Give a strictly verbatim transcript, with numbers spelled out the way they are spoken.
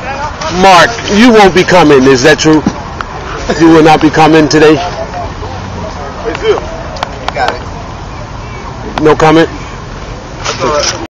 Mark, you won't be coming. Is that true? You will not be coming today? Got it. No comment? That's all right.